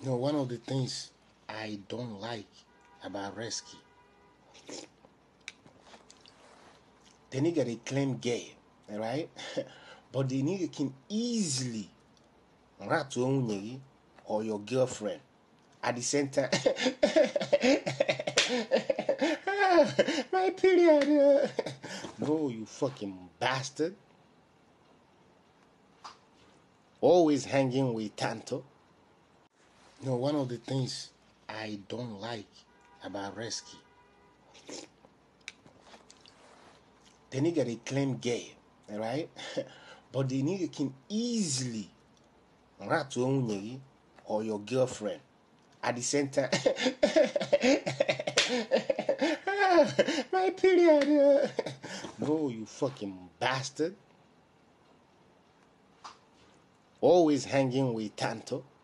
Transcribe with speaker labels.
Speaker 1: One of the things I don't like about Rescue, the nigga they claim gay, right? But the nigga can easily rat to own or your girlfriend at the same time. My period. No, you fucking bastard. Always hanging with Tanto. One of the things I don't like about Rescue, the nigga they claim gay, right? But the nigga can easily rat to own or your girlfriend at the same time. My period. No, you fucking bastard. Always hanging with Tanto.